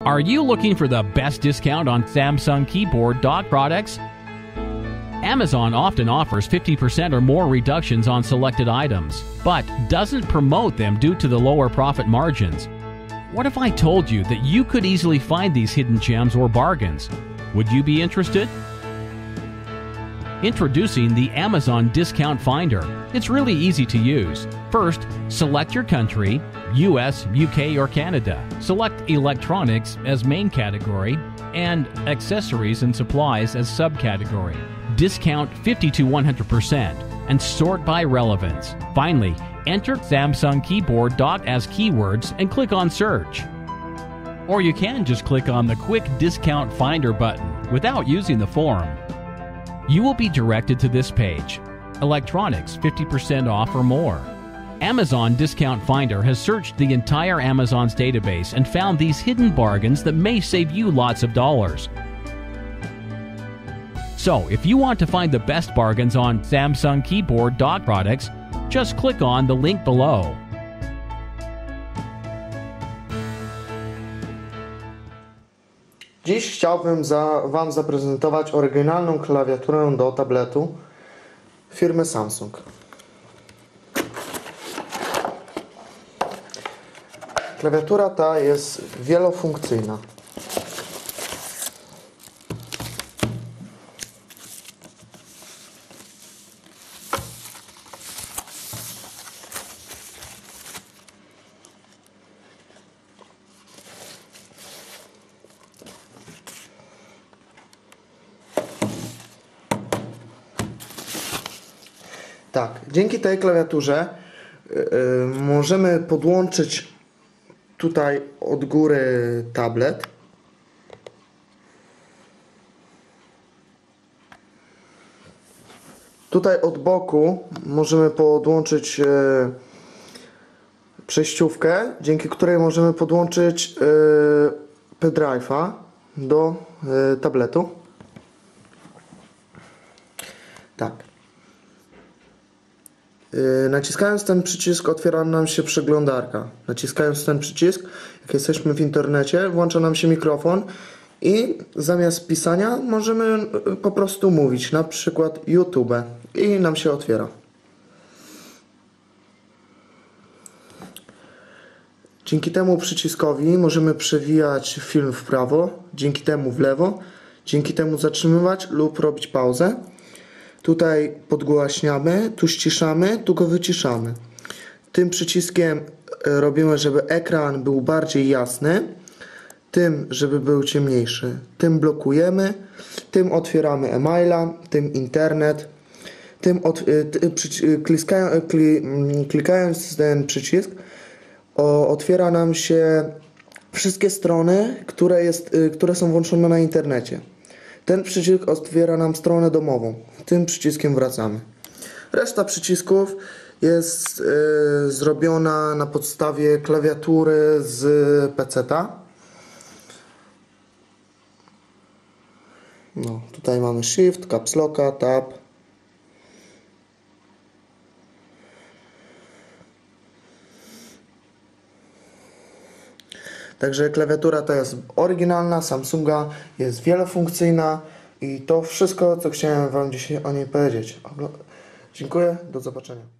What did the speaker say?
Are you looking for the best discount on Samsung keyboard dock products? Amazon often offers 50% or more reductions on selected items, but doesn't promote them due to the lower profit margins. What if I told you that you could easily find these hidden gems or bargains? Would you be interested? Introducing the Amazon Discount Finder. It's really easy to use. First, select your country, US, UK, or Canada. Select electronics as main category and accessories and supplies as subcategory. Discount 50 to 100% and sort by relevance. Finally, enter Samsung keyboard dock as keywords and click on search. Or you can just click on the Quick Discount Finder button without using the form. You will be directed to this page. Electronics 50% off or more. Amazon Discount Finder has searched the entire Amazon's database and found these hidden bargains that may save you lots of dollars. So, if you want to find the best bargains on Samsung keyboard dock products, just click on the link below. Dziś chciałbym Wam zaprezentować oryginalną klawiaturę do tabletu firmy Samsung. Klawiatura ta jest wielofunkcyjna. Tak, dzięki tej klawiaturze możemy podłączyć tutaj od góry tablet. Tutaj od boku możemy podłączyć przejściówkę, dzięki której możemy podłączyć pendrive'a do tabletu. Tak. Naciskając ten przycisk otwiera nam się przeglądarka. Naciskając ten przycisk, jak jesteśmy w internecie, włącza nam się mikrofon i zamiast pisania możemy po prostu mówić, na przykład YouTube, i nam się otwiera. Dzięki temu przyciskowi możemy przewijać film w prawo, dzięki temu w lewo, dzięki temu zatrzymywać lub robić pauzę. Tutaj podgłaśniamy, tu ściszamy, tu go wyciszamy. Tym przyciskiem robimy, żeby ekran był bardziej jasny, tym, żeby był ciemniejszy. Tym blokujemy, tym otwieramy e-maila, tym internet. Tym klikając ten przycisk otwiera nam się wszystkie strony, które są włączone na internecie. Ten przycisk otwiera nam stronę domową. Tym przyciskiem wracamy. Reszta przycisków jest zrobiona na podstawie klawiatury z PC-ta. No, tutaj mamy Shift, Caps Locka, Tab. Także klawiatura ta jest oryginalna, Samsunga, jest wielofunkcyjna i to wszystko, co chciałem Wam dzisiaj o niej powiedzieć. Dziękuję, do zobaczenia.